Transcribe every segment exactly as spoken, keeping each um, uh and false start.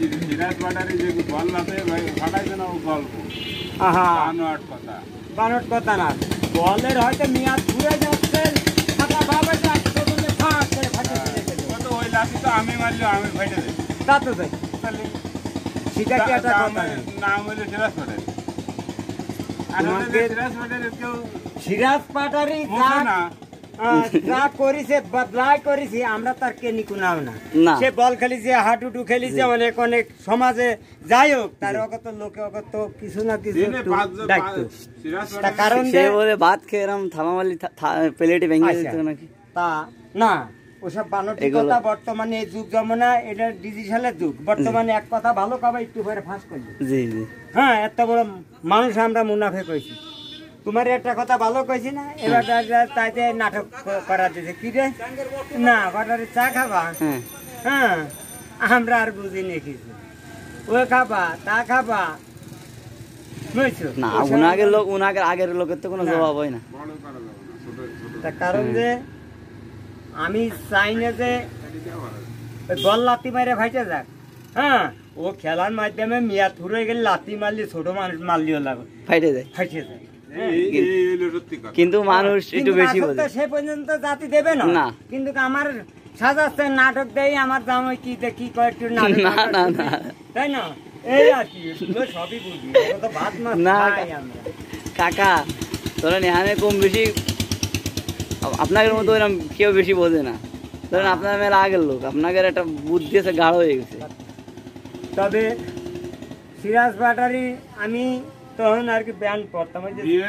Siraj buttery যে গল আছে ফাটাইছে না ও গল্প বানোয়াট কথা বানোয়াট কথা না বলের হয়তো মেয়াদ ঘুরে যাচ্ছে ফাটা ভাবে যাচ্ছে বলে ফাট করে ফাটে কত ওই লাঠি তো আমি মারলে আমি ফাটে দেব তা তো তাই তাহলে সেটা কি একটা কথা নাম হলো সিরাজ বাটারি আমাদের সিরাজ বাটারি কেউ সিরাজ বাটারি না যা করিছে বদলাই করিছে আমরা তার কে নিকুনাও না সে বল খেলিছে হাডুডু খেলিছে অনেক অনেক সমাজে যাই হোক তার অগত লোকে অগত কিছু না কিছু দায়িত্ব কারণ সে বলে ভাত খেয়ে এরম থামামালি প্লেটে ভেঙে দিত নাকি তা না ওসব বানটি কথা বর্তমানে এই যুগ জমানা এটা ডিজিটালের যুগ বর্তমানে এক কথা ভালো কাবা একটু পরে ফাঁস করলি জি জি হ্যাঁ এত বড় মানুষ আমরা মুনাফে কইছি তোমার একটা কথা ভালো কইছি না এবার তাইতে নাটক করা দিয়েছে কি রে না বাটারে চা খাবা হ্যাঁ আমরা আর বুঝিনি কিছু ও খাবা তা খাবা বুঝছো না উনাগের লোক উনাগের আগের লোকের তো কোনো জবাব হয় না তার কারণ যে আমি চাই না যে বল লাতি মারে ভাইতে যাক হ্যাঁ ও খেলার মাধ্যমে মিয়া থুরে গেলে লাতি মারলে ছোট মানুষ মারলেও লাগে ফাইটে যায় ফাইটে যায় কিন্তু মানুষ একটু বেশি বোঝে সে পর্যন্ত জাতি দেবে না কিন্তু আমার সাজাচ্ছে নাটক দেয় আমার দাম কি কি কয় একটু না না না তাই না এই আর কি সবই বুঝি তো ভাত মাছ খাই আমরা কাকা ধরেন এখানে কম বেশি আপনাদের মতো এরকম কেউ বেশি বোঝে না ধরেন আপনার মেলা আগের লোক আপনাদের একটা বুদ্ধি আছে গাঢ় হয়ে গেছে তবে সিরাজ বাটারি আমি তখন আর কি ব্যান পড়তাম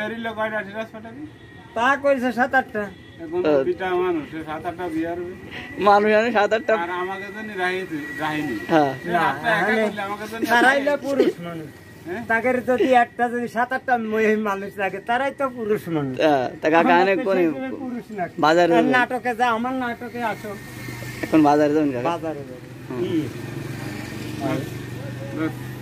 তা করেছে সাত আটটা মানুষ সাত আটটা তারাই পুরুষ মানুষ তাকে যদি একটা যদি সাত আটটা মানুষ লাগে তারাই তো পুরুষ মানুষ পুরুষ না বাজারে নাটকে যা আমার নাটকে আসো এখন বাজারে যাবেন বাজারে যাবেন